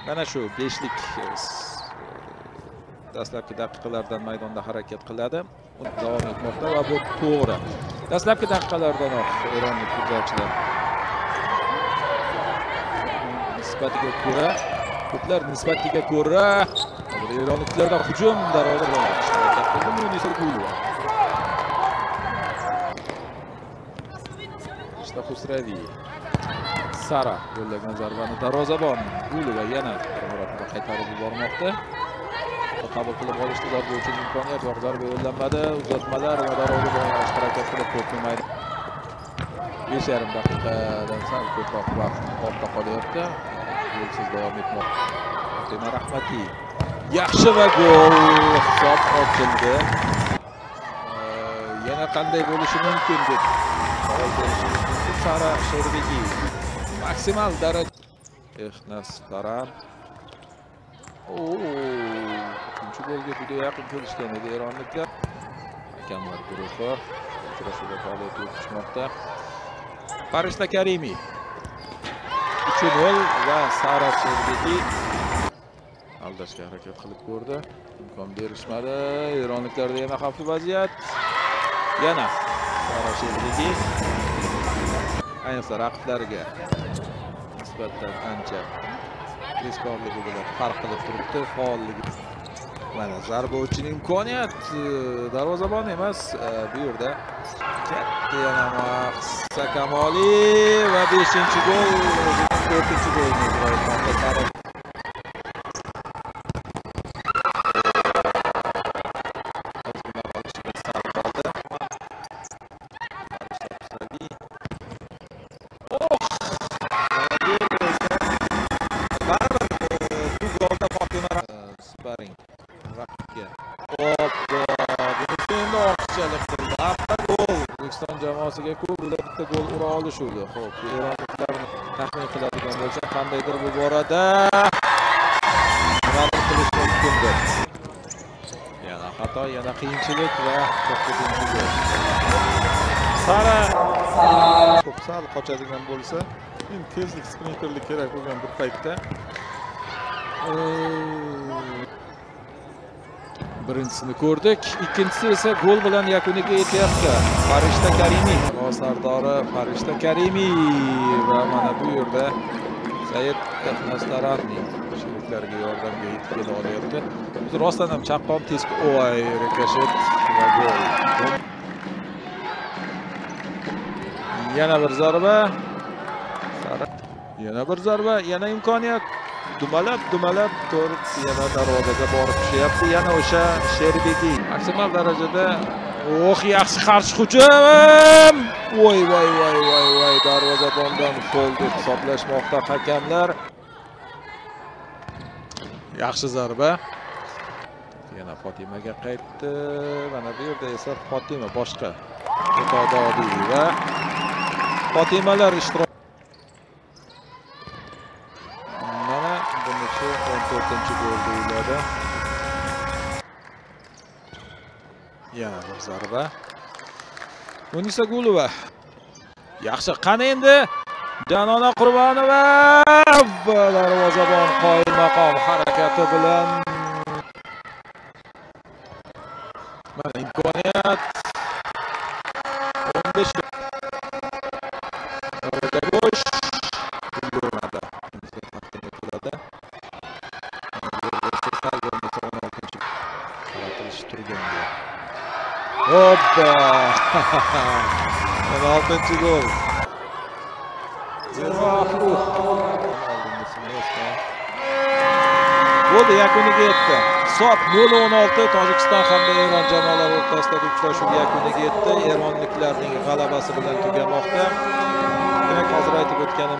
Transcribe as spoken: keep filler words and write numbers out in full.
Mana shu beshlik dastlabki daqiqalardan maydonda harakat qiladi. Davom etmoqda va bu to'g'ri. Dastlabki daqiqalardanoq eronlik futbolchilar nisbatiga ko'ra, ko'plar nisbatiga ko'ra eronliklarda hujum darvoza bilan harakat qildi. Munisa Gulova. İşte Husravi. Sara yo'llagan zarbani darvozabon Gulova yana marotaba qaytarib yubormoqda. Qabul qilib olishda zarba uchun imkoniyat yo'q, zarba yo'llanmadi, uzatmalar va darvozabon harakat qilib to'pni maydon. besh yarim daqiqadan sal ko'proq vaqt ortda qolyapti. Golsiz davom etmoqda. Fatima Rahmati. Yaxshi va gol hisob ochildi. Yana qanday bo'lishi mumkin deb savol berishimiz mumkin. Sara Sherbegi maksimal darajada Ehnas Faram. Uchinchi golga juda yaqin kelishgan edi eronliklar. Hakamlar guruhi uchrashuvda faoliyat yuritmoqda. Farishta Karimiy uch nol va Sara Sherbegi aldashga harakat qilib ko'rdi. Imkon berishmadi. Eronliklarda yana xavfli vaziyat. Yana Sara Sherbegi ayniqsa raqiblariga nisbatan ancha tezkorligi bilan farq qilib turibdi. Faolligi. Mana zarba uchun imkoniyat darvozabon emas, bu yerda katta yana Maqsa Kamoli va beshinchi gol, to'rtinchi golni ijro etmoqda. O'zbekiston jamoasiga ko'p bitta gol ura olishuvdi. Xo'p, eronliklarni taxmin qiladigan bo'lsa, qandaydir bu borada nimadir qilish mumkindir. Yana xato, yana qiyinchilik va to'qqizinchi gol. Sara ko'p sal qochadigan bo'lsa, endi tezlik, sprinterlik kerak bo'lgan bir paytda birinchisini ko'rdik, ikkinchisi esa gol bilan yakuniga yetyapti. Farishta Karimiy, sardori Farishta Karimiy va mana bu yerda Said Ehnastarovning sheriklariga yordamga yetib kela olyapti. Biz rostdan ham chaqqon tezki o'y rikoshet va gol. Yana bir zarba. Yana bir zarba, yana imkoniyat. Dumalab, dumalab to'rt yana darvozaga borib tushyapti. Yana o'sha Sherbegi maksimal darajada oh yaxshi qarshi hujum. Voy voy voy voy voy darvozabondan gol deb hisoblashmoqda hakamlar. Yaxshi zarba. Yana Fotimaga qaytdi. Mana bu yerda esa Fotima boshqa Mutododiy va Fotimalar ishtirok. o'n to'rtinchi gol deyiladi. Yana bir zarba. Munisa Gulova. Yaxshi, qani endi Janona Qurbonova darvozabon qoyil maqom harakati bilan mana imkoniyat o'n besh bo'sh Hoppa! on oltinchi gol. Gol yakuniga yetdi. Hisob nol o'n olti. Tojikiston hamda Eron jamoalari o'rtasidagi uchrashuv yakuniga yetdi. Eronliklarning g'alabasi bilan tugamoqda. Demak, hozir aytib o'tganim